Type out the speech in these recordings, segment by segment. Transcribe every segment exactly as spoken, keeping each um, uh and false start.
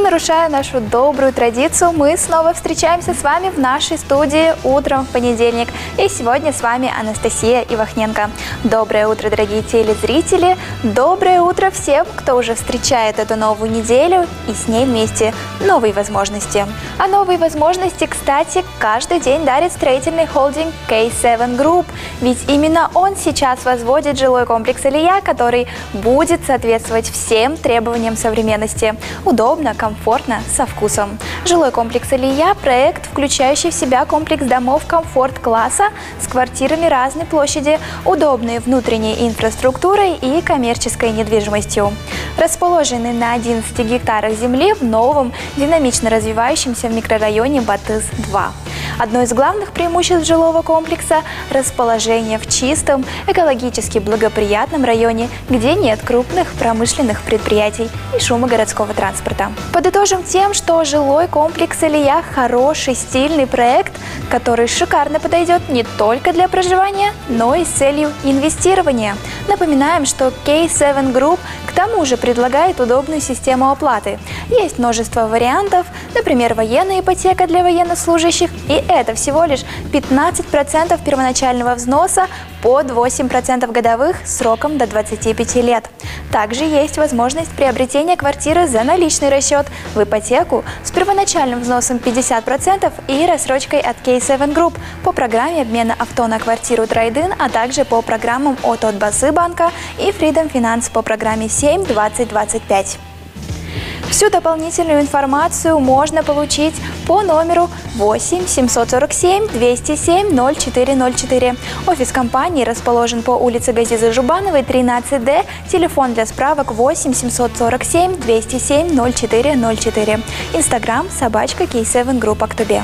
нарушая нашу добрую традицию, мы снова встречаемся с вами в нашей студии утром в понедельник. И сегодня с вами Анастасия Ивахненко. Доброе утро, дорогие телезрители! Доброе утро всем, кто уже встречает эту новую неделю и с ней вместе новые возможности. А новые возможности, кстати, каждый день дарит строительный холдинг кей севен Group. Ведь именно он сейчас возводит жилой комплекс Алия, который будет соответствовать всем требованиям современности. Удобно, комфортно, со вкусом. Жилой комплекс Алия – проект, включающий в себя комплекс домов комфорт-класса с квартирами разной площади, удобной внутренней инфраструктурой и коммерческой недвижимостью. Расположенный на одиннадцати гектарах земли в новом, динамично развивающемся в микрорайоне Батыс-два. Одно из главных преимуществ жилого комплекса – расположение в чистом, экологически благоприятном районе, где нет крупных промышленных предприятий и шума городского транспорта. Подытожим тем, что жилой комплекс Алия – хороший, стильный проект, который шикарно подойдет не только для проживания, но и с целью инвестирования. Напоминаем, что кей севен Group к тому же предлагает удобную систему оплаты. Есть множество вариантов, например, военная ипотека для военнослужащих, и это всего лишь пятнадцать процентов первоначального взноса под восемь процентов годовых сроком до двадцати пяти лет. Также есть возможность приобретения квартиры за наличный расчет в ипотеку с первоначальным взносом пятьдесят процентов и рассрочкой от кей севен Group по программе обмена авто на квартиру Трейдин, а также по программам от Отбасы банка и Freedom Finance по программе семь двадцать двадцать пять. Всю дополнительную информацию можно получить по номеру восемь семьсот сорок семь двести семь ноль четыре ноль четыре. Офис компании расположен по улице Газизы Жубановой, тринадцать дэ. Телефон для справок восемь семьсот сорок семь двести семь ноль четыре ноль четыре. Инстаграм собачка кей севен Group Актобе.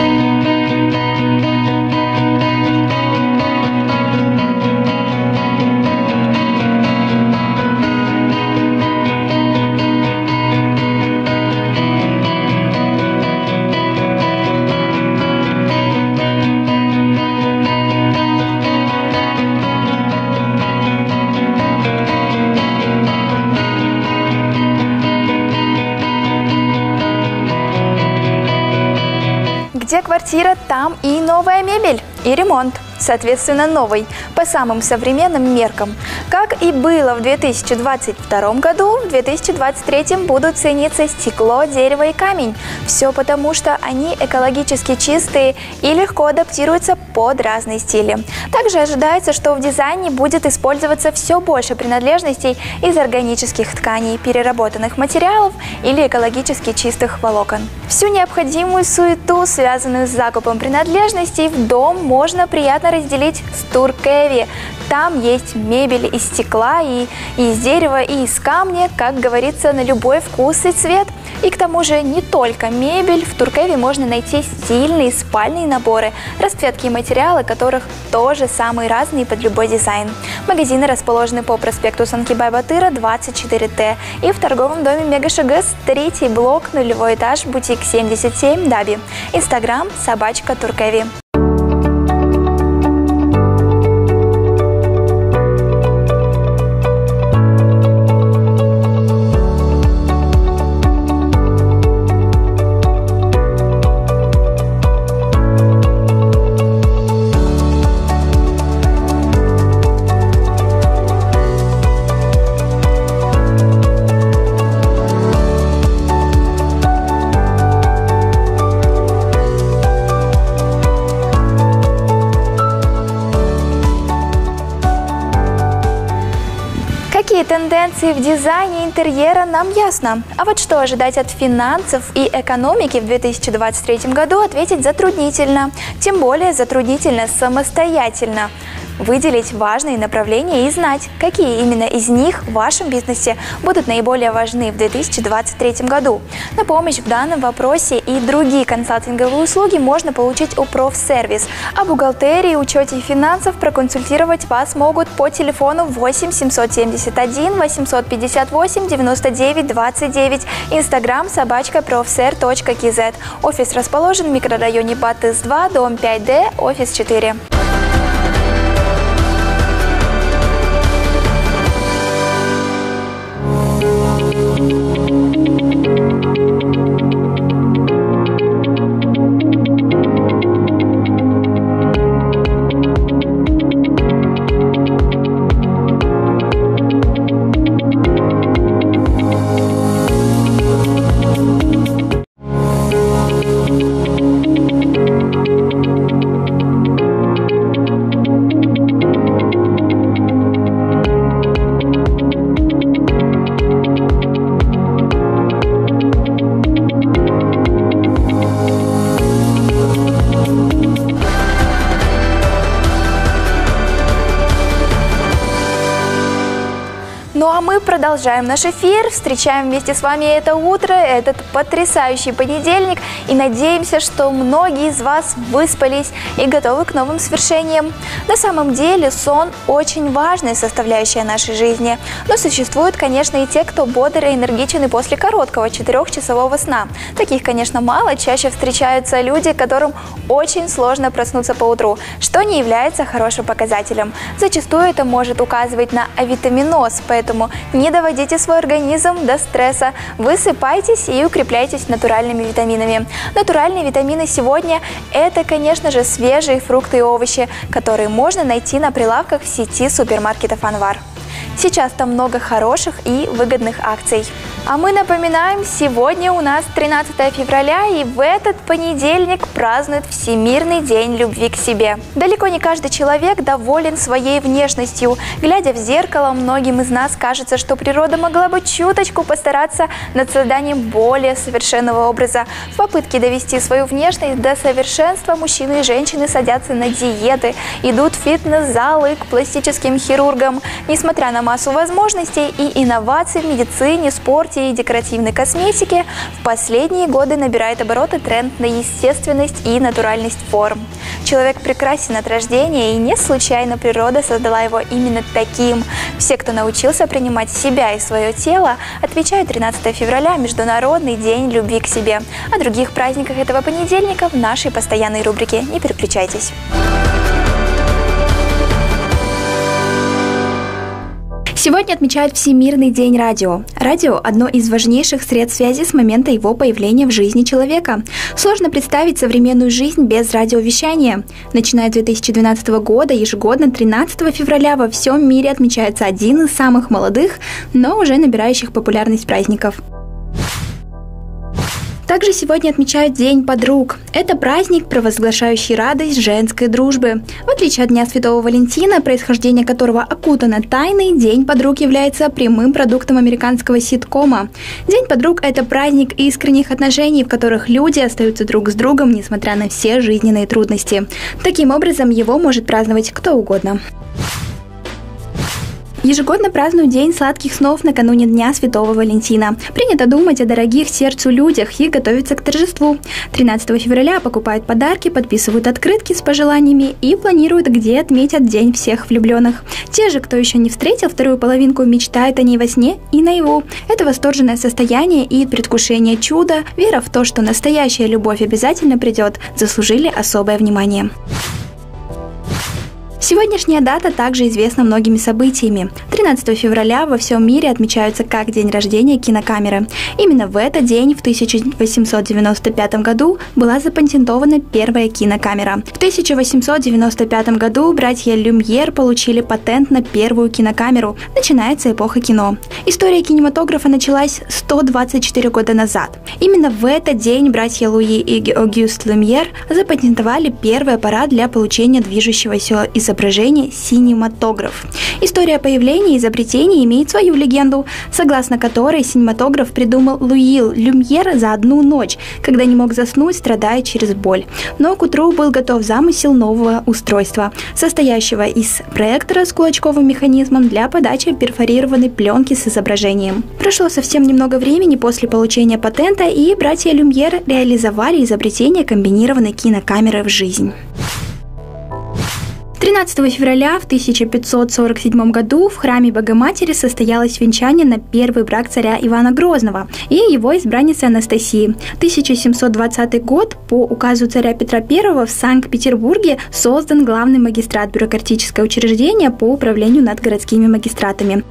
Где квартира, там и новая мебель, и ремонт, соответственно, новый, по самым современным меркам. Как и было в две тысячи двадцать втором году, в две тысячи двадцать третьем будут цениться стекло, дерево и камень. Все потому, что они экологически чистые и легко адаптируются под разные стили. Также ожидается, что в дизайне будет использоваться все больше принадлежностей из органических тканей, переработанных материалов или экологически чистых волокон. Всю необходимую суету, связанную с закупом принадлежностей в дом, можно приятно разделить с Туркеви. Там есть мебель из стекла, и, и из дерева, и из камня, как говорится, на любой вкус и цвет. И к тому же не только мебель, в Туркеви можно найти стильные спальные наборы, расцветки и материалы которых тоже самые разные под любой дизайн. Магазины расположены по проспекту Санкибай-Батыра, двадцать четыре тэ и в торговом доме Мегашагыс, третий блок, нулевой этаж, бутик семьдесят семь, Даби. Инстаграм собачка Туркеви. Какие тенденции в дизайне интерьера, нам ясно. А вот что ожидать от финансов и экономики в две тысячи двадцать третьем году, ответить затруднительно. Тем более затруднительно самостоятельно выделить важные направления и знать, какие именно из них в вашем бизнесе будут наиболее важны в две тысячи двадцать третьем году. На помощь в данном вопросе и другие консалтинговые услуги можно получить у Профсервис. О бухгалтерии, учете финансов проконсультировать вас могут по телефону восемь семьсот семьдесят один восемьсот пятьдесят восемь девяносто девять двадцать девять, инстаграм собачка профсер точка кз. Офис расположен в микрорайоне Батыс-два, дом пять дэ, офис четыре. продолжаем наш эфир, встречаем вместе с вами это утро, этот потрясающий понедельник и надеемся, что многие из вас выспались и готовы к новым свершениям. На самом деле сон очень важная составляющая нашей жизни, но существуют, конечно, и те, кто бодр и энергичен и после короткого четырехчасового сна. Таких, конечно, мало, чаще встречаются люди, которым очень сложно проснуться по утру, что не является хорошим показателем. Зачастую это может указывать на авитаминоз, поэтому не доводите свой организм до стресса, высыпайтесь и укрепляйтесь натуральными витаминами. Натуральные витамины сегодня – это, конечно же, свежие фрукты и овощи, которые можно найти на прилавках в сети супермаркетов «Анвар». Сейчас там много хороших и выгодных акций. А мы напоминаем, сегодня у нас тринадцатое февраля, и в этот понедельник празднуют Всемирный день любви к себе. Далеко не каждый человек доволен своей внешностью. Глядя в зеркало, многим из нас кажется, что природа могла бы чуточку постараться над созданием более совершенного образа. В попытке довести свою внешность до совершенства мужчины и женщины садятся на диеты, идут в фитнес-залы, к пластическим хирургам. Несмотря на массу возможностей и инноваций в медицине, спорте и декоративной косметике, в последние годы набирает обороты тренд на естественность и натуральность форм. Человек прекрасен от рождения, и не случайно природа создала его именно таким. Все, кто научился принимать себя и свое тело, отмечают тринадцатое февраля – Международный день любви к себе. О других праздниках этого понедельника в нашей постоянной рубрике. Не переключайтесь. Сегодня отмечают Всемирный день радио. Радио – одно из важнейших средств связи с момента его появления в жизни человека. Сложно представить современную жизнь без радиовещания. Начиная с две тысячи двенадцатого года, ежегодно тринадцатого февраля во всем мире отмечается один из самых молодых, но уже набирающих популярность праздников. Также сегодня отмечают День подруг. Это праздник, провозглашающий радость женской дружбы. В отличие от Дня Святого Валентина, происхождение которого окутано тайной, День подруг является прямым продуктом американского ситкома. День подруг – это праздник искренних отношений, в которых люди остаются друг с другом, несмотря на все жизненные трудности. Таким образом, его может праздновать кто угодно. Ежегодно празднуют День сладких снов накануне Дня Святого Валентина. Принято думать о дорогих сердцу людях и готовиться к торжеству. тринадцатого февраля покупают подарки, подписывают открытки с пожеланиями и планируют, где отметят День всех влюбленных. Те же, кто еще не встретил вторую половинку, мечтают о ней во сне и наяву. Это восторженное состояние и предвкушение чуда, вера в то, что настоящая любовь обязательно придет, заслужили особое внимание. Сегодняшняя дата также известна многими событиями. тринадцатого февраля во всем мире отмечаются как день рождения кинокамеры. Именно в этот день, в тысяча восемьсот девяносто пятом году, была запатентована первая кинокамера. В тысяча восемьсот девяносто пятом году братья Люмьер получили патент на первую кинокамеру. Начинается эпоха кино. История кинематографа началась сто двадцать четыре года назад. Именно в этот день братья Луи и Огюст Люмьер запатентовали первый аппарат для получения движущегося изображения. изображение синематограф. История появления изобретения имеет свою легенду, согласно которой синематограф придумал Луи Люмьер за одну ночь, когда не мог заснуть, страдая через боль. Но к утру был готов замысел нового устройства, состоящего из проектора с кулачковым механизмом для подачи перфорированной пленки с изображением. Прошло совсем немного времени после получения патента, и братья Люмьер реализовали изобретение комбинированной кинокамеры в жизнь. тринадцатого февраля в тысяча пятьсот сорок седьмом году в храме Богоматери состоялось венчание на первый брак царя Ивана Грозного и его избранницы Анастасии. тысяча семьсот двадцатый год по указу царя Петра Первого в Санкт-Петербурге создан главный магистрат, бюрократическое учреждение по управлению над городскими магистратами.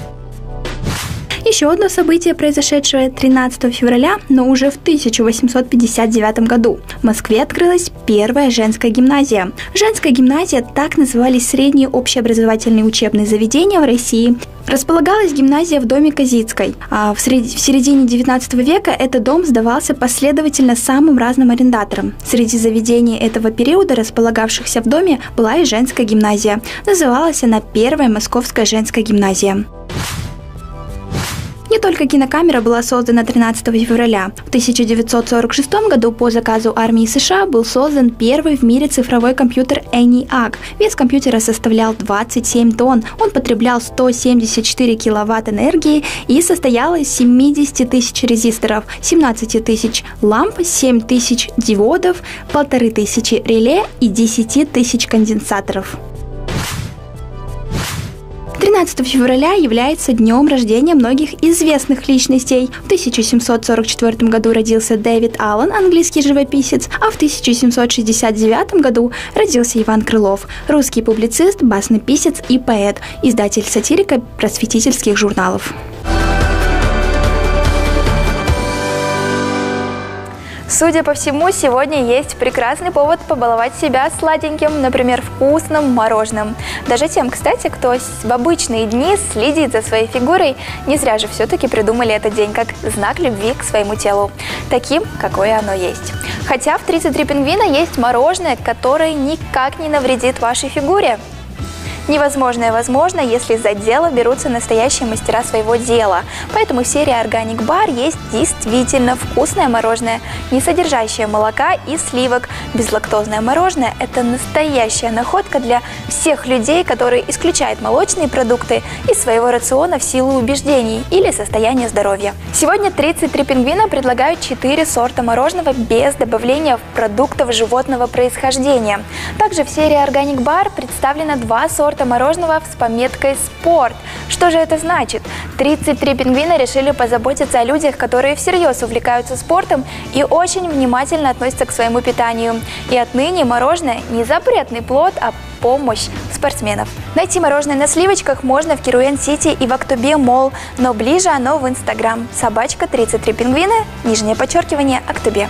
Еще одно событие, произошедшее тринадцатого февраля, но уже в тысяча восемьсот пятьдесят девятом году. В Москве открылась первая женская гимназия. Женская гимназия – так назывались средние общеобразовательные учебные заведения в России. Располагалась гимназия в доме Козицкой. А в, сред... в середине девятнадцатого века этот дом сдавался последовательно самым разным арендаторам. Среди заведений этого периода, располагавшихся в доме, была и женская гимназия. Называлась она Первая Московская женская гимназия. Не только кинокамера была создана тринадцатого февраля. В тысяча девятьсот сорок шестом году по заказу армии США был создан первый в мире цифровой компьютер ENIAC. Вес компьютера составлял двадцать семь тонн. Он потреблял сто семьдесят четыре киловатт энергии и состоял из семидесяти тысяч резисторов, семнадцати тысяч ламп, семь тысяч диодов, полторы тысячи реле и десяти тысяч конденсаторов. тринадцатого февраля является днем рождения многих известных личностей. В тысяча семьсот сорок четвёртом году родился Дэвид Аллен, английский живописец, а в тысяча семьсот шестьдесят девятом году родился Иван Крылов, русский публицист, баснописец и поэт, издатель сатирико-просветительских журналов. Судя по всему, сегодня есть прекрасный повод побаловать себя сладеньким, например, вкусным мороженым. Даже тем, кстати, кто в обычные дни следит за своей фигурой, не зря же все-таки придумали этот день как знак любви к своему телу, таким, какое оно есть. Хотя в тридцать три пингвина есть мороженое, которое никак не навредит вашей фигуре. Невозможное возможно, если за дело берутся настоящие мастера своего дела. Поэтому в серии Organic Bar есть действительно вкусное мороженое, не содержащее молока и сливок. Безлактозное мороженое – это настоящая находка для всех людей, которые исключают молочные продукты из своего рациона в силу убеждений или состояния здоровья. Сегодня тридцать три пингвина предлагают четыре сорта мороженого без добавления продуктов животного происхождения. Также в серии Organic Bar представлено два сорта мороженого с пометкой «Спорт». Что же это значит? тридцать три пингвина решили позаботиться о людях, которые всерьез увлекаются спортом и очень внимательно относятся к своему питанию. И отныне мороженое не запретный плод, а помощь спортсменов. Найти мороженое на сливочках можно в Керуэн-Сити и в Актобе Молл, но ближе оно в Инстаграм. Собачка тридцать три пингвина, нижнее подчеркивание, Актобе.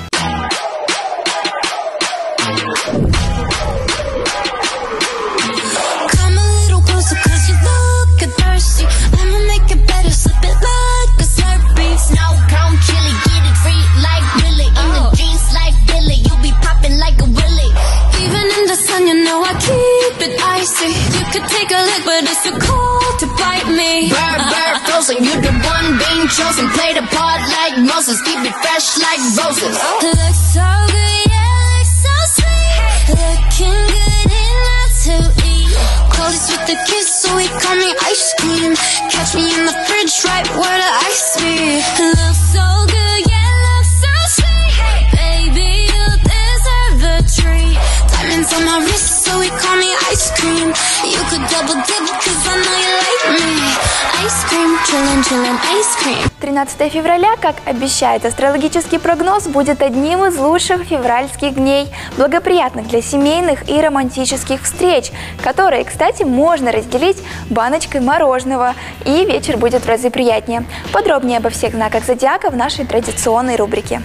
You the one being chosen, play the part like Moses, keep it fresh like roses. Looks so good, yeah, looks so sweet. Looking good enough to eat. Close with a kiss, so he call me ice cream. Catch me in the fridge, right where the ice be. Looks so good, yeah, looks so sweet. Baby, you deserve the treat. Diamonds on my wrist, so he call me ice cream. You could double dip, cause I know you like me. тринадцатого февраля, как обещает астрологический прогноз, будет одним из лучших февральских дней, благоприятных для семейных и романтических встреч, которые, кстати, можно разделить баночкой мороженого, и вечер будет в разы приятнее. Подробнее обо всех знаках зодиака в нашей традиционной рубрике.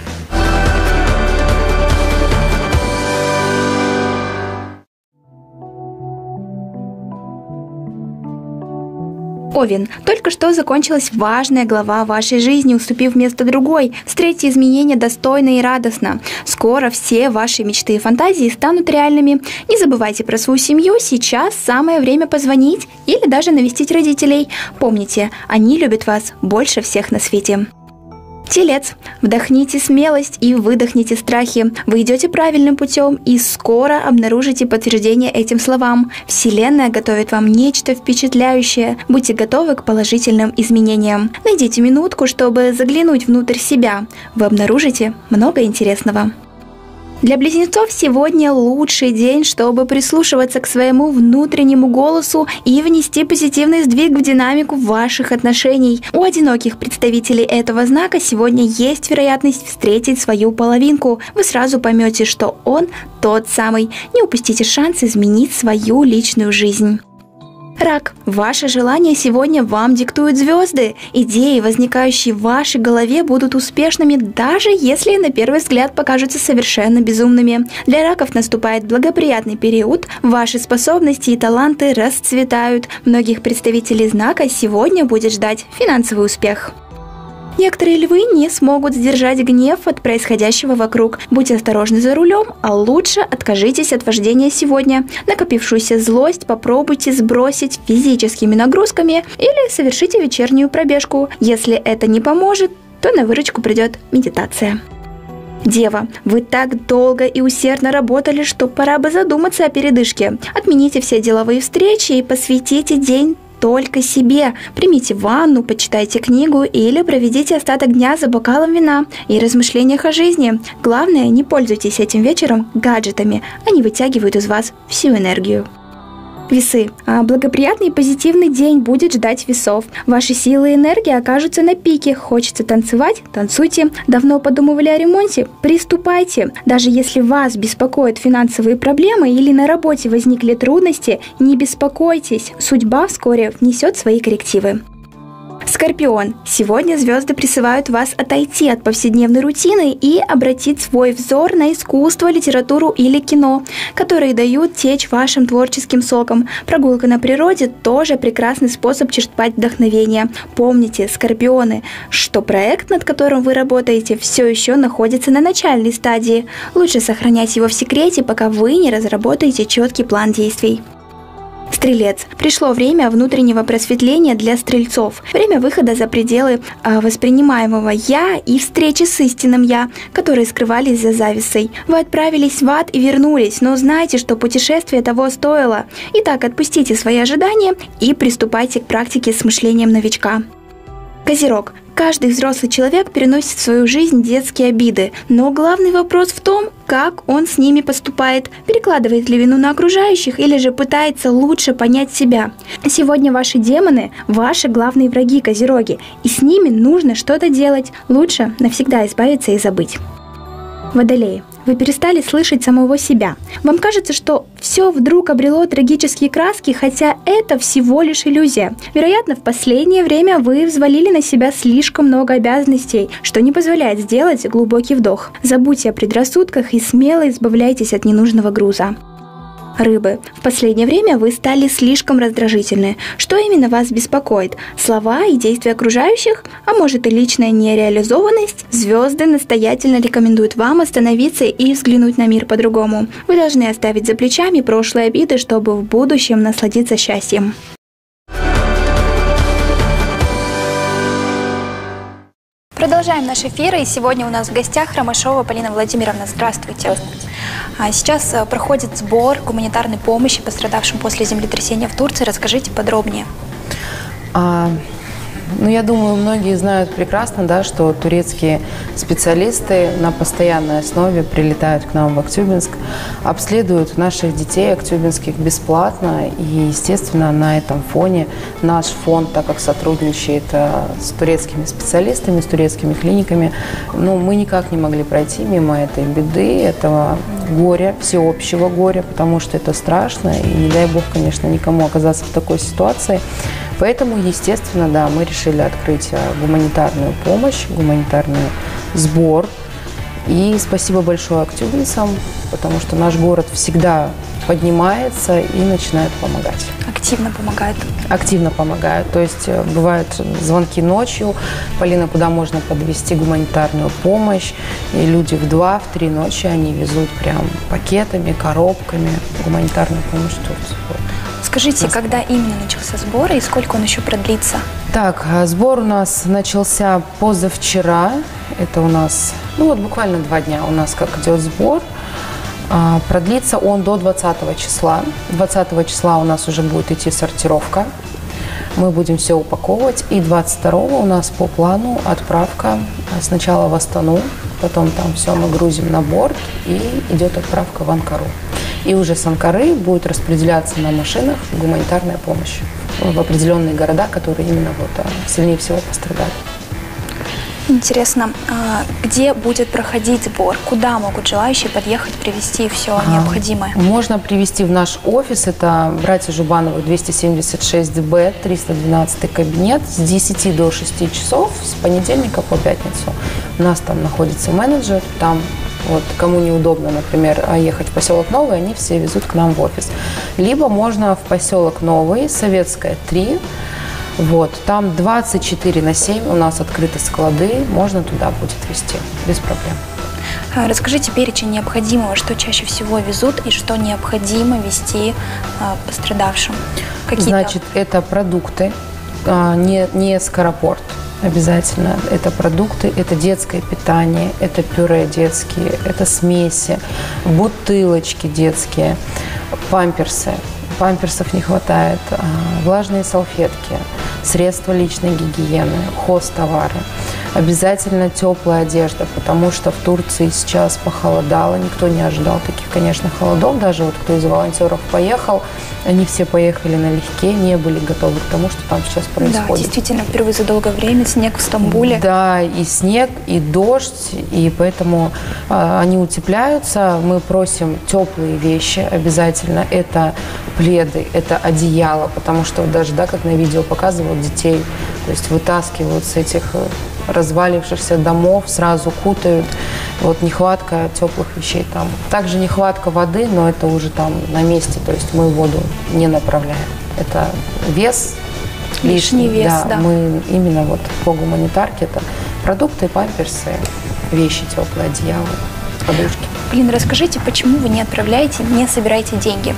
Овен. Только что закончилась важная глава вашей жизни, уступив место другой. Встретьте изменения достойно и радостно. Скоро все ваши мечты и фантазии станут реальными. Не забывайте про свою семью. Сейчас самое время позвонить или даже навестить родителей. Помните, они любят вас больше всех на свете. Телец. Вдохните смелость и выдохните страхи. Вы идете правильным путем и скоро обнаружите подтверждение этим словам. Вселенная готовит вам нечто впечатляющее. Будьте готовы к положительным изменениям. Найдите минутку, чтобы заглянуть внутрь себя. Вы обнаружите много интересного. Для близнецов сегодня лучший день, чтобы прислушиваться к своему внутреннему голосу и внести позитивный сдвиг в динамику ваших отношений. У одиноких представителей этого знака сегодня есть вероятность встретить свою половинку. Вы сразу поймете, что он тот самый. Не упустите шанс изменить свою личную жизнь. Рак. Ваше желание сегодня вам диктуют звезды. Идеи, возникающие в вашей голове, будут успешными, даже если на первый взгляд покажутся совершенно безумными. Для раков наступает благоприятный период, ваши способности и таланты расцветают. Многих представителей знака сегодня будет ждать финансовый успех. Некоторые львы не смогут сдержать гнев от происходящего вокруг. Будьте осторожны за рулем, а лучше откажитесь от вождения сегодня. Накопившуюся злость попробуйте сбросить физическими нагрузками или совершите вечернюю пробежку. Если это не поможет, то на выручку придет медитация. Дева, вы так долго и усердно работали, что пора бы задуматься о передышке. Отмените все деловые встречи и посвятите день только себе. Примите ванну, почитайте книгу или проведите остаток дня за бокалом вина и размышлениях о жизни. Главное, не пользуйтесь этим вечером гаджетами, они вытягивают из вас всю энергию. Весы. А благоприятный и позитивный день будет ждать весов. Ваши силы и энергия окажутся на пике. Хочется танцевать? Танцуйте. Давно подумывали о ремонте? Приступайте. Даже если вас беспокоят финансовые проблемы или на работе возникли трудности, не беспокойтесь. Судьба вскоре внесет свои коррективы. Скорпион. Сегодня звезды призывают вас отойти от повседневной рутины и обратить свой взор на искусство, литературу или кино, которые дают течь вашим творческим соком. Прогулка на природе тоже прекрасный способ черпать вдохновение. Помните, скорпионы, что проект, над которым вы работаете, все еще находится на начальной стадии. Лучше сохранять его в секрете, пока вы не разработаете четкий план действий. Стрелец. Пришло время внутреннего просветления для стрельцов. Время выхода за пределы э, воспринимаемого «я» и встречи с истинным «я», которые скрывались за завесой. Вы отправились в ад и вернулись, но знайте, что путешествие того стоило. Итак, отпустите свои ожидания и приступайте к практике с мышлением новичка. Козерог. Каждый взрослый человек переносит в свою жизнь детские обиды, но главный вопрос в том, как он с ними поступает, перекладывает ли вину на окружающих или же пытается лучше понять себя. Сегодня ваши демоны – ваши главные враги, козероги, и с ними нужно что-то делать, лучше навсегда избавиться и забыть. Водолеи. Вы перестали слышать самого себя. Вам кажется, что все вдруг обрело трагические краски, хотя это всего лишь иллюзия. Вероятно, в последнее время вы взвалили на себя слишком много обязанностей, что не позволяет сделать глубокий вдох. Забудьте о предрассудках и смело избавляйтесь от ненужного груза. Рыбы. В последнее время вы стали слишком раздражительны. Что именно вас беспокоит? Слова и действия окружающих? А может и личная нереализованность? Звезды настоятельно рекомендуют вам остановиться и взглянуть на мир по-другому. Вы должны оставить за плечами прошлые обиды, чтобы в будущем насладиться счастьем. Продолжаем наш эфир, и сегодня у нас в гостях Ромашова Полина Владимировна. Здравствуйте. А сейчас проходит сбор гуманитарной помощи пострадавшим после землетрясения в Турции. Расскажите подробнее. А, ну, я думаю, многие знают прекрасно, да, что турецкие специалисты на постоянной основе прилетают к нам в Актюбинск, обследуют наших детей актюбинских бесплатно. И, естественно, на этом фоне наш фонд, так как сотрудничает с турецкими специалистами, с турецкими клиниками, ну, мы никак не могли пройти мимо этой беды, этого горя, всеобщего горя, потому что это страшно, и не дай бог, конечно, никому оказаться в такой ситуации. Поэтому, естественно, да, мы решили открыть гуманитарную помощь, гуманитарный сбор. И спасибо большое актюбинцам, потому что наш город всегда поднимается и начинает помогать. Активно помогают? Активно помогают. То есть бывают звонки ночью: Полина, куда можно подвезти гуманитарную помощь? И люди в два, в три ночи они везут прям пакетами, коробками гуманитарную помощь в Турцию. Скажите, нас... когда именно начался сбор и сколько он еще продлится? Так, сбор у нас начался позавчера. Это у нас, ну вот буквально два дня у нас как идет сбор. А, продлится он до двадцатого числа. двадцатого числа у нас уже будет идти сортировка. Мы будем все упаковывать. И двадцать второго у нас по плану отправка сначала в Астану, потом там все мы грузим на борт и идет отправка в Анкару. И уже с Анкары будет распределяться на машинах гуманитарная помощь в определенные города, которые именно вот сильнее всего пострадали. Интересно, где будет проходить сбор? Куда могут желающие подъехать, привезти все а, необходимое? Можно привезти в наш офис. Это братья Жубановых, двести семьдесят шесть Б, триста двенадцатый кабинет, с десяти до шести часов, с понедельника по пятницу. У нас там находится менеджер, там вот кому неудобно, например, ехать в поселок Новый, они все везут к нам в офис. Либо можно в поселок Новый, Советская, три. Вот, там двадцать четыре на семь у нас открыты склады, можно туда будет везти, без проблем. Расскажите перечень необходимого, что чаще всего везут и что необходимо везти а, пострадавшим. Какие-то... Значит, это продукты, а, не, не скоропорт обязательно. Это продукты, это детское питание, это пюре детские, это смеси, бутылочки детские, памперсы. Памперсов не хватает, а, влажные салфетки, средства личной гигиены, хозтовары. Обязательно теплая одежда, потому что в Турции сейчас похолодало, никто не ожидал таких, конечно, холодов. Даже вот кто из волонтеров поехал, они все поехали налегке, не были готовы к тому, что там сейчас происходит. Да, действительно, впервые за долгое время снег в Стамбуле. Да, и снег, и дождь, и поэтому э, они утепляются. Мы просим теплые вещи обязательно. Это пледы, это одеяло, потому что вот даже, да, как на видео показывают детей, то есть вытаскивают с этих развалившихся домов, сразу кутают. Вот нехватка теплых вещей там. Также нехватка воды, но это уже там на месте, то есть мы воду не направляем. Это вес лишний, лишний вес, да, да. Мы именно вот по гуманитарке это продукты, памперсы, вещи теплые, одеяло, подушки. Блин, расскажите, почему вы не отправляете, не собираете деньги?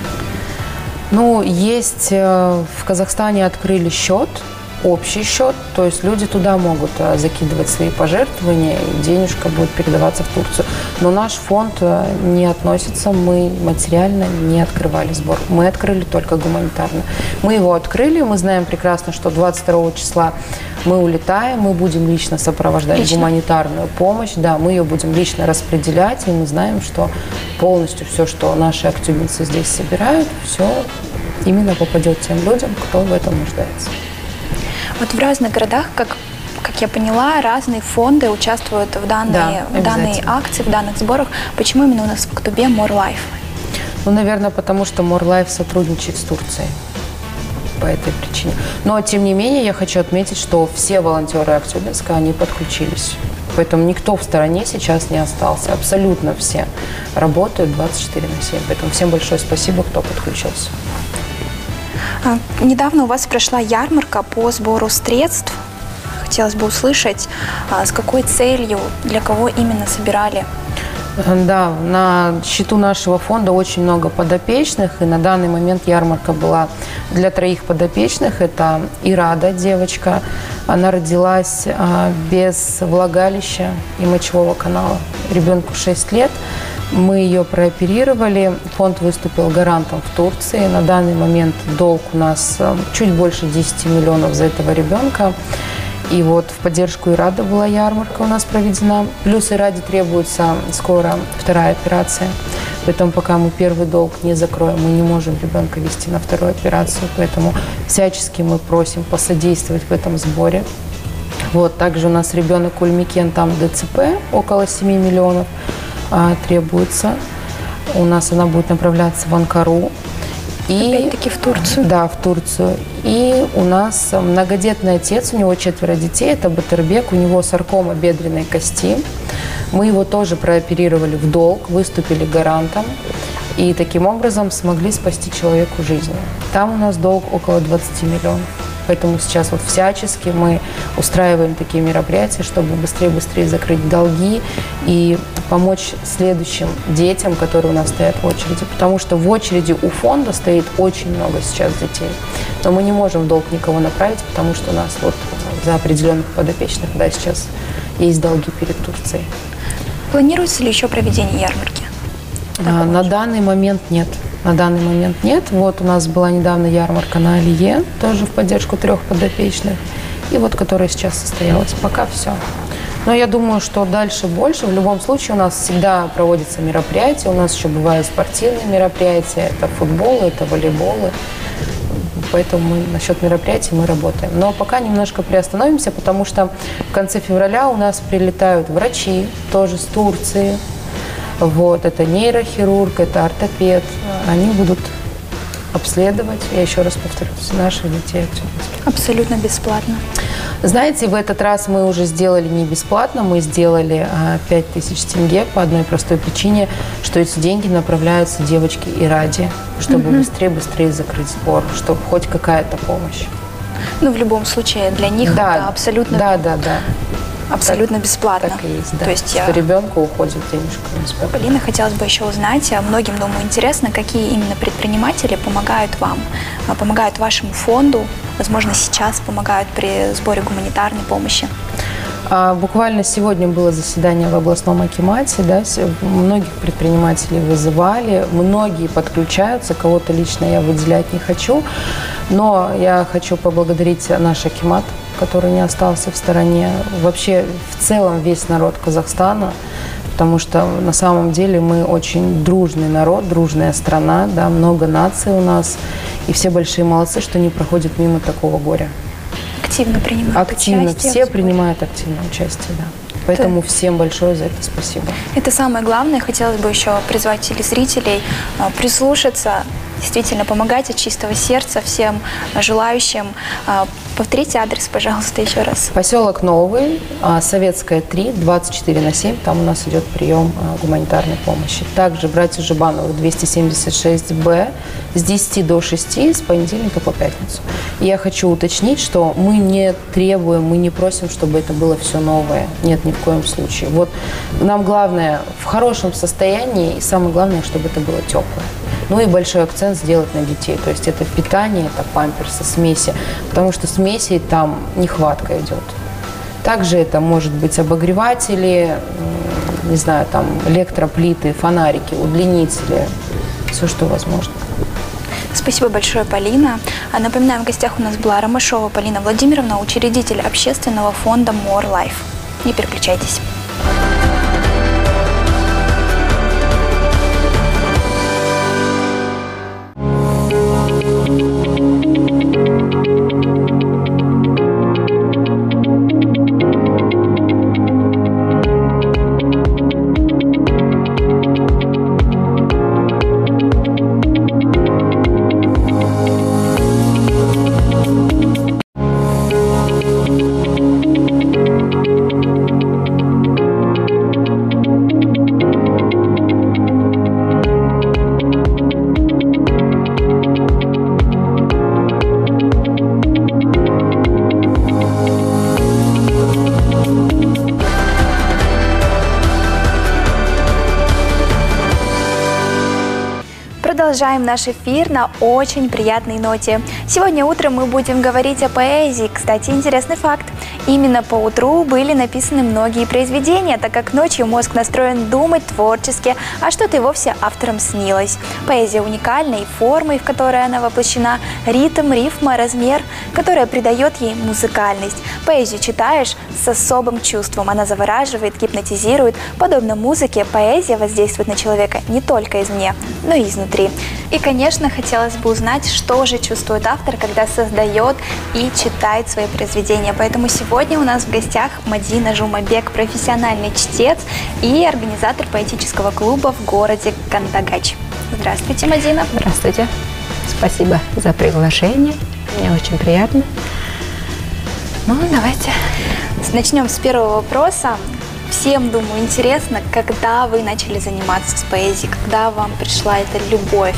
Ну, есть в Казахстане открыли счет, общий счет, то есть люди туда могут закидывать свои пожертвования, и денежка будет передаваться в Турцию. Но наш фонд не относится, мы материально не открывали сбор. Мы открыли только гуманитарно. Мы его открыли, мы знаем прекрасно, что двадцать второго числа мы улетаем, мы будем лично сопровождать лично? гуманитарную помощь, да, мы ее будем лично распределять, и мы знаем, что полностью все, что наши актюбинцы здесь собирают, все именно попадет тем людям, кто в этом нуждается. Вот в разных городах, как, как я поняла, разные фонды участвуют в данной, да, в данной акции, в данных сборах. Почему именно у нас в Актубе More Life? Ну, наверное, потому что More Life сотрудничает с Турцией по этой причине. Но, тем не менее, я хочу отметить, что все волонтеры Актюбинска, они подключились. Поэтому никто в стороне сейчас не остался. Абсолютно все работают двадцать четыре на семь. Поэтому всем большое спасибо, кто подключился. А, недавно у вас прошла ярмарка по сбору средств. Хотелось бы услышать, а, с какой целью, для кого именно собирали? Да, на счету нашего фонда очень много подопечных, и на данный момент ярмарка была для троих подопечных. Это Ирада, девочка, она родилась а, без влагалища и мочевого канала, ребенку шесть лет. Мы ее прооперировали, фонд выступил гарантом в Турции. На данный момент долг у нас чуть больше десяти миллионов за этого ребенка. И вот в поддержку Ирады была ярмарка у нас проведена. Плюс Ираде требуется скоро вторая операция. Поэтому пока мы первый долг не закроем, мы не можем ребенка вести на вторую операцию. Поэтому всячески мы просим посодействовать в этом сборе. Вот, также у нас ребенок Ульмикен, там ДЦП, около семи миллионов. А, требуется. У нас она будет направляться в Анкару. И, опять-таки в Турцию. Да, в Турцию. И у нас многодетный отец, у него четверо детей, это Батырбек, у него саркома бедренной кости. Мы его тоже прооперировали в долг, выступили гарантом и таким образом смогли спасти человеку жизнь. Там у нас долг около двадцати миллионов. Поэтому сейчас вот всячески мы устраиваем такие мероприятия, чтобы быстрее-быстрее закрыть долги и помочь следующим детям, которые у нас стоят в очереди. Потому что в очереди у фонда стоит очень много сейчас детей. Но мы не можем в долг никого направить, потому что у нас вот за определенных подопечных, да, сейчас есть долги перед Турцией. Планируется ли еще проведение ярмарки? А, на данный момент нет. На данный момент нет. Вот у нас была недавно ярмарка на Алие, тоже в поддержку трех подопечных. И вот, которая сейчас состоялась. Пока все. Но я думаю, что дальше больше. В любом случае у нас всегда проводятся мероприятия. У нас еще бывают спортивные мероприятия. Это футбол, это волейболы. Поэтому мы, насчет мероприятий мы работаем. Но пока немножко приостановимся, потому что в конце февраля у нас прилетают врачи, тоже с Турции. Вот, это нейрохирург, это ортопед. Они будут обследовать, я еще раз повторюсь, наших детей. Абсолютно бесплатно. Знаете, в этот раз мы уже сделали не бесплатно, мы сделали пять тысяч тенге по одной простой причине, что эти деньги направляются девочке Ираде, чтобы быстрее-быстрее закрыть сбор, чтобы хоть какая-то помощь. Ну, в любом случае, для них Да, это абсолютно, да, да, да. абсолютно Так- бесплатно. Так и есть, да. То есть Что я... ребенку уходит денежка на спорт. Полина, хотелось бы еще узнать, а многим, думаю, интересно, какие именно предприниматели помогают вам, а, помогают вашему фонду, возможно, сейчас помогают при сборе гуманитарной помощи. А, буквально сегодня было заседание в областном акимате, да, с- многих предпринимателей вызывали, многие подключаются, кого-то лично я выделять не хочу, но я хочу поблагодарить наш акимат, который не остался в стороне, вообще в целом весь народ Казахстана, потому что на самом деле мы очень дружный народ, дружная страна, да, много наций у нас, и все большие молодцы, что не проходят мимо такого горя. Активно принимают Активно, участие в все сборе. принимают активное участие, да. Поэтому всем большое за это спасибо. Это самое главное. Хотелось бы еще призвать телезрителей а, прислушаться, действительно помогать от чистого сердца всем а, желающим. А, Повторите адрес, пожалуйста, еще раз. Поселок Новый, а, Советская, три, двадцать четыре на семь, там у нас идет прием а, гуманитарной помощи. Также братья Жибановых, двести семьдесят шесть Б, с десяти до шести, с понедельника по пятницу. И я хочу уточнить, что мы не требуем, мы не просим, чтобы это было все новое. Нет, ни в коем случае. Вот нам главное в хорошем состоянии, и самое главное, чтобы это было теплое. Ну и большой акцент сделать на детей. То есть это питание, это памперсы, смеси. Потому что смесей там нехватка идет. Также это может быть обогреватели, м, не знаю, там электроплиты, фонарики, удлинители. Все, что возможно. Спасибо большое, Полина. А напоминаем, в гостях у нас была Ромашова Полина Владимировна, учредитель общественного фонда More Life. Не переключайтесь. Продолжаем наш эфир на очень приятной ноте. Сегодня утром мы будем говорить о поэзии. Кстати, интересный факт. Именно по утру были написаны многие произведения, так как ночью мозг настроен думать творчески, а что-то и вовсе авторам снилось. Поэзия уникальна и формой, в которой она воплощена, ритм, рифма, размер, которая придает ей музыкальность. Поэзию читаешь с особым чувством. Она завораживает, гипнотизирует. Подобно музыке, поэзия воздействует на человека не только извне, но и изнутри. И, конечно, хотелось бы узнать, что же чувствует автор, когда создает и читает свои произведения. Поэтому сегодня у нас в гостях Мадина Жумабек, профессиональный чтец и организатор поэтического клуба в городе Кандагач. Здравствуйте, Мадина. Здравствуйте. Спасибо за приглашение. Мне очень приятно. Ну, давайте начнем с первого вопроса. Всем, думаю, интересно, когда вы начали заниматься с поэзией, когда вам пришла эта любовь?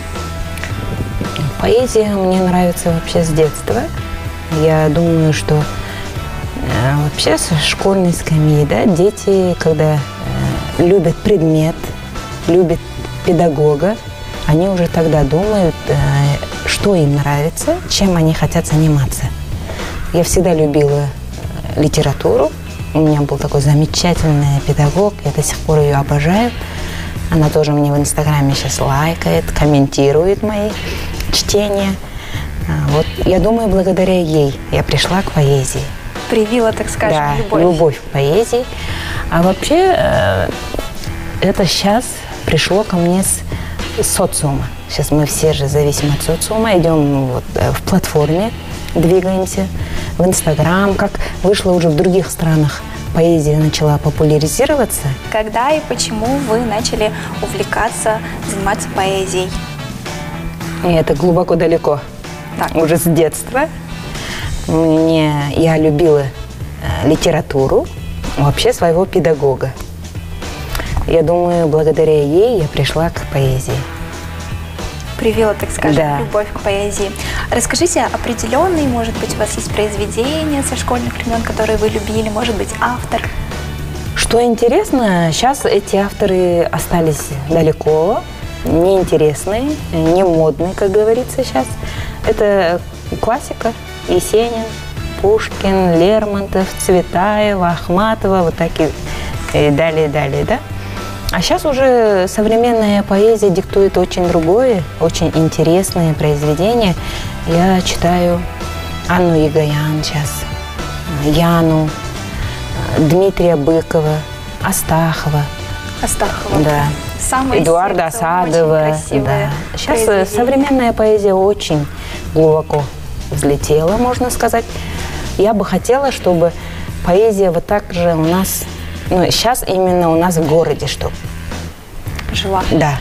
Поэзия мне нравится вообще с детства. Я думаю, что э, вообще со школьной скамьи, да, дети, когда э, любят предмет, любят педагога, они уже тогда думают, э, что им нравится, чем они хотят заниматься. Я всегда любила э, литературу. У меня был такой замечательный педагог, я до сих пор ее обожаю. Она тоже мне в Инстаграме сейчас лайкает, комментирует мои чтения. Вот, я думаю, благодаря ей я пришла к поэзии. Привила, так скажем, Да, любовь. любовь к поэзии. А вообще э, это сейчас пришло ко мне с, с социума. Сейчас мы все же зависим от социума, идем вот, э, в платформе, двигаемся в Инстаграм, как вышло уже в других странах. Поэзия начала популяризироваться. Когда и почему вы начали увлекаться, заниматься поэзией? И это глубоко далеко. Так. Уже с детства. Мне, я любила э, литературу, вообще своего педагога. Я думаю, благодаря ей я пришла к поэзии. привила, так скажем, Да. любовь к поэзии. Расскажите, определенные, может быть, у вас есть произведения со школьных времен, которые вы любили, может быть, автор? Что интересно, сейчас эти авторы остались далеко, неинтересные, не модные, как говорится сейчас. Это классика: Есенин, Пушкин, Лермонтов, Цветаева, Ахматова, вот такие, и далее, далее, да? А сейчас уже современная поэзия диктует очень другое, очень интересное произведение. Я читаю Анну Егоян сейчас, Яну, Дмитрия Быкова, Астахова. Астахова. Да. Самое Эдуарда сердце, Асадова. очень красивое Да. Сейчас э, произведение. современная поэзия очень глубоко взлетела, можно сказать. Я бы хотела, чтобы поэзия вот так же у нас, ну, сейчас именно у нас в городе, что. Жила. Да.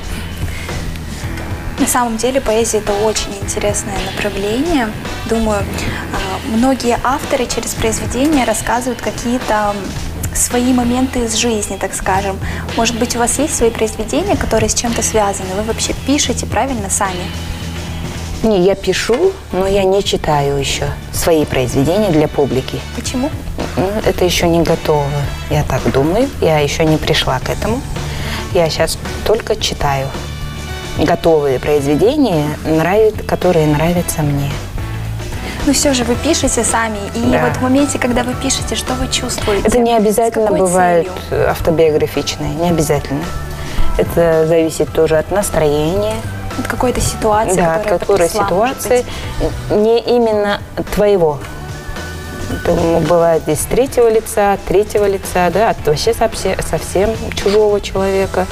На самом деле поэзия – это очень интересное направление. Думаю, а, многие авторы через произведения рассказывают какие-то свои моменты из жизни, так скажем. Может быть, у вас есть свои произведения, которые с чем-то связаны? Вы вообще пишете, правильно, сами? Не, я пишу, но я не читаю еще свои произведения для публики. Почему? Ну, это еще не готово, я так думаю. Я еще не пришла к этому. Я сейчас только читаю готовые произведения, нравит, которые нравятся мне. Но все же вы пишете сами, и Да. вот в моменте, когда вы пишете, что вы чувствуете? Это не С обязательно какой бывает целью? автобиографичные, не обязательно. Это зависит тоже от настроения, От какой-то ситуации, да, от которая которой потрясла, может ситуации, быть. не именно твоего. Это бывает из третьего лица, от третьего лица, да, от вообще совсем, совсем чужого человека.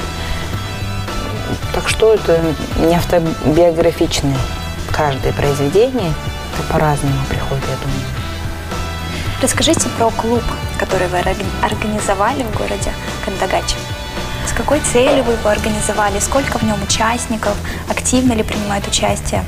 Так что это не автобиографичное. Каждое произведение это по-разному приходит, я думаю. Расскажите про клуб, который вы орг- организовали в городе Кандагаче. С какой целью вы его организовали? Сколько в нем участников? Активно ли принимают участие?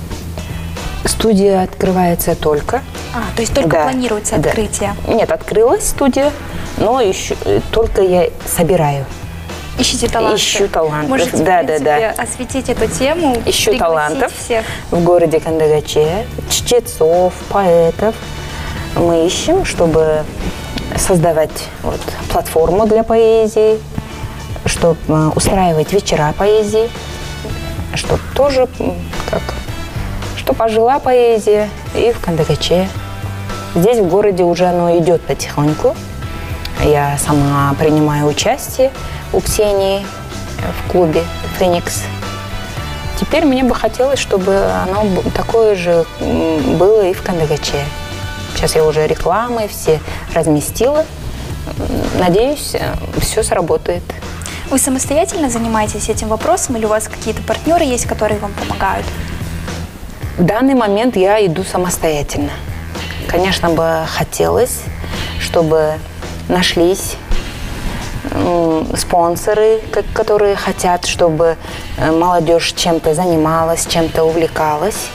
Студия открывается только. А, то есть только Да, планируется да. открытие. Нет, открылась студия, но еще э, только я собираю. Ищите таланты. Ищу талантов. Можете, Да, в да, принципе, да. осветить эту тему, Ищу пригласить талантов всех. в городе Кандагаче, чтецов, поэтов. Мы ищем, чтобы создавать вот, платформу для поэзии, чтобы э, устраивать вечера поэзии, чтобы тоже м, как, чтобы ожила поэзия и в Кандагаче. Здесь в городе уже оно идет потихоньку. Я сама принимаю участие у Ксении в клубе «Феникс». Теперь мне бы хотелось, чтобы оно б- такое же м, было и в Кандагаче. Сейчас я уже рекламы все разместила. М, Надеюсь, все сработает. Вы самостоятельно занимаетесь этим вопросом или у вас какие-то партнеры есть, которые вам помогают? В данный момент я иду самостоятельно. Конечно, бы хотелось, чтобы нашлись м, спонсоры, ко- которые хотят, чтобы э, молодежь чем-то занималась, чем-то увлекалась.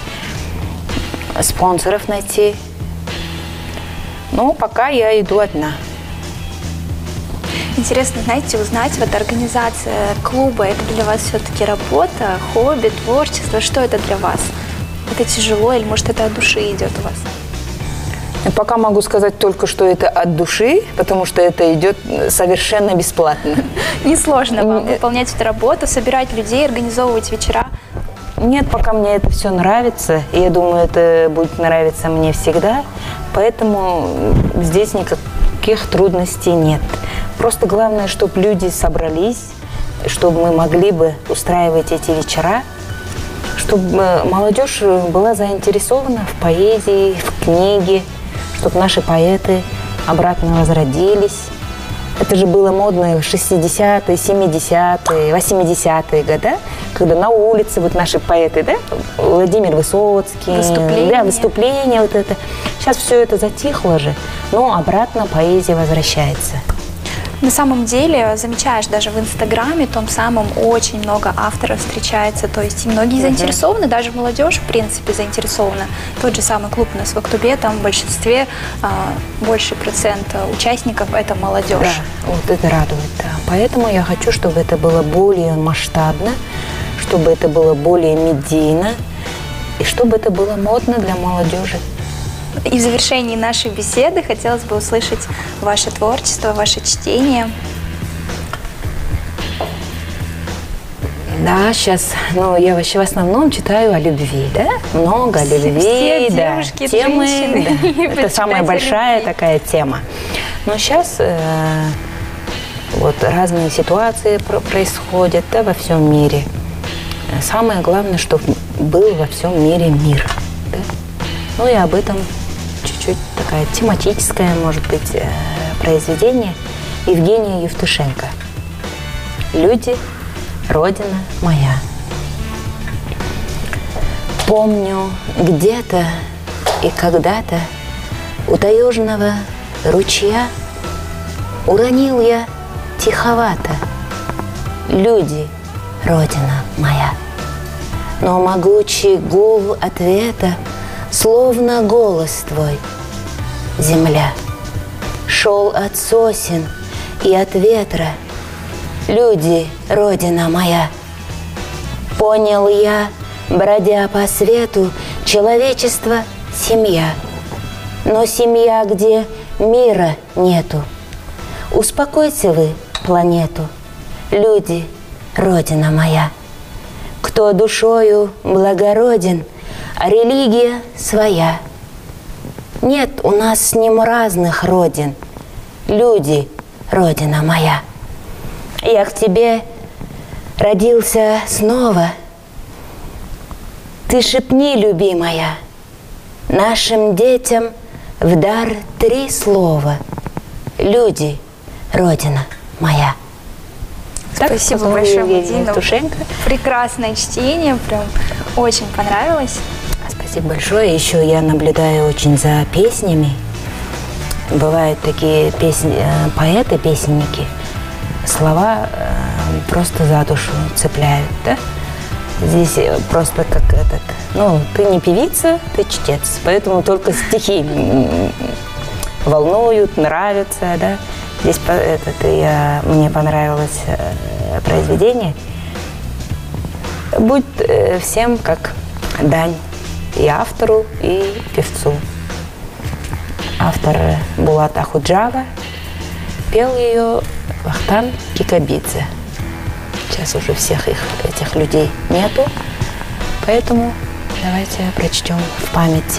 Спонсоров найти. Но пока я иду одна. Интересно, знаете, узнать, вот организация клуба, это для вас все-таки работа, хобби, творчество, что это для вас? Это тяжело или, может, это от души идет у вас? Пока могу сказать только, что это от души, потому что это идет совершенно бесплатно. Несложно вам М, э. выполнять эту работу, собирать людей, организовывать вечера? Нет, пока мне это все нравится, и я думаю, это будет нравиться мне всегда, поэтому здесь никаких трудностей нет. Просто главное, чтобы люди собрались, чтобы мы могли бы устраивать эти вечера, чтобы молодежь была заинтересована в поэзии, в книге, чтобы наши поэты обратно возродились. Это же было модно в шестидесятые, семидесятые, восьмидесятые годы, когда на улице вот наши поэты, да, Владимир Высоцкий, Выступления. да, выступления вот это. Сейчас все это затихло же, но обратно поэзия возвращается. На самом деле, замечаешь, даже в Инстаграме, том самом, очень много авторов встречается, то есть и многие заинтересованы, даже молодежь, в принципе, заинтересована. Тот же самый клуб у нас в Актубе, там в большинстве а, больше процент участников – это молодежь. Да, вот это радует, да. Поэтому я хочу, чтобы это было более масштабно, чтобы это было более медийно и чтобы это было модно для молодежи. И в завершении нашей беседы хотелось бы услышать ваше творчество, ваше чтение. Да, сейчас, ну, я вообще в основном читаю о любви, да? Много о любви, Все да. девушки, Темы, женщины, да. Это самая большая любви. такая тема. Но сейчас э, вот разные ситуации про- происходят, да, во всем мире. Самое главное, чтобы был во всем мире мир, да? Ну и об этом чуть-чуть такая тематическое, может быть, э, произведение Евгения Евтушенко. «Люди, Родина моя». Помню, где-то и когда-то у таежного ручья уронил я тиховато: «Люди, Родина моя». Но могучий гул ответа, словно голос твой, земля, шел от сосен и от ветра: «Люди, Родина моя». Понял я, бродя по свету, человечество — семья. Но семья, где мира нету. Успокойте вы планету, люди, Родина моя. Кто душою благороден, а религия своя. Нет у нас с ним разных родин, люди, Родина моя. Я к тебе родился снова. Ты шепни, любимая, нашим детям в дар три слова: люди, Родина моя. Спасибо Так, большое, Евгения Мадина. Евтушенко. Прекрасное чтение, прям очень понравилось. Спасибо большое. Еще я наблюдаю очень за песнями. Бывают такие песни, э, поэты, песенники, слова э, просто за душу цепляют, да? Здесь э, просто как этот, ну, ты не певица, ты чтец, поэтому только стихи м, волнуют, нравятся, да? Здесь по- этот, я, мне понравилось э, произведение. Будь э, всем как дань, и автору, и певцу. Автор Булат Ахуджава, пел ее Вахтанг Кикабидзе. Сейчас уже всех их, этих людей нету, поэтому давайте прочтем в память.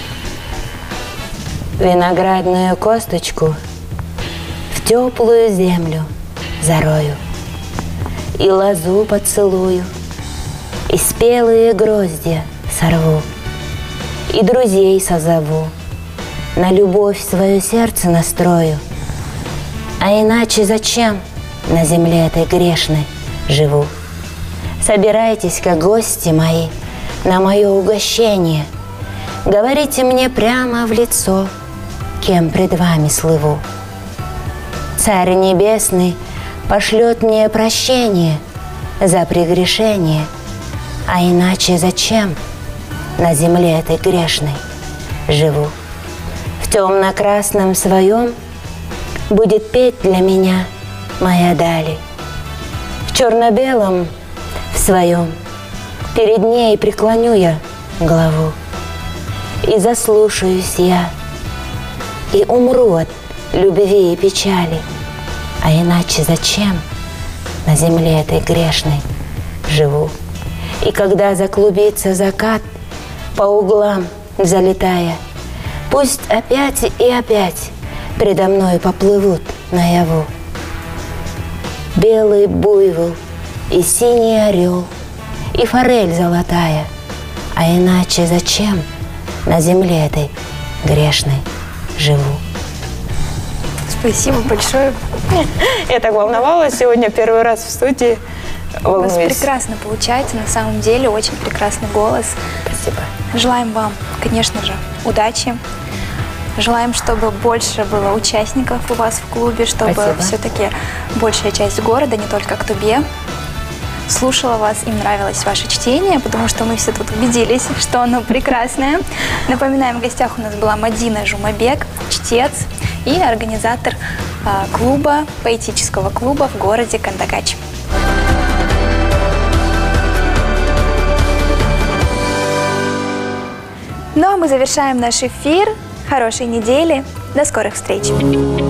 Виноградную косточку в теплую землю зарою, и лозу поцелую, и спелые гроздья сорву, и друзей созову, на любовь свое сердце настрою. А иначе зачем на земле этой грешной живу? Собирайтесь, как гости мои, на мое угощение. Говорите мне прямо в лицо, кем пред вами слыву. Царь Небесный пошлет мне прощение за прегрешение. А иначе зачем на земле этой грешной живу? В темно-красном своем будет петь для меня моя дали. В черно-белом в своем перед ней преклоню я голову. И заслушаюсь я, и умру от любви и печали. А иначе зачем на земле этой грешной живу? И когда заклубится закат, по углам залетая, пусть опять и опять предо мной поплывут наяву белый буйвол и синий орел, и форель золотая. А иначе зачем на земле этой грешной живу? Спасибо большое. Я так волновалась сегодня первый раз в студии. У вас Волнуюсь. прекрасно получается, на самом деле, очень прекрасный голос. Спасибо. Желаем вам, конечно же, удачи. Желаем, чтобы больше было участников у вас в клубе, чтобы Спасибо. все-таки большая часть города, не только Актубе, слушала вас, им нравилось ваше чтение, потому что мы все тут убедились, что оно прекрасное. Напоминаем, в гостях у нас была Мадина Жумабек, чтец и организатор а, клуба, поэтического клуба в городе Кандакач. Ну а мы завершаем наш эфир. Хорошей недели. До скорых встреч.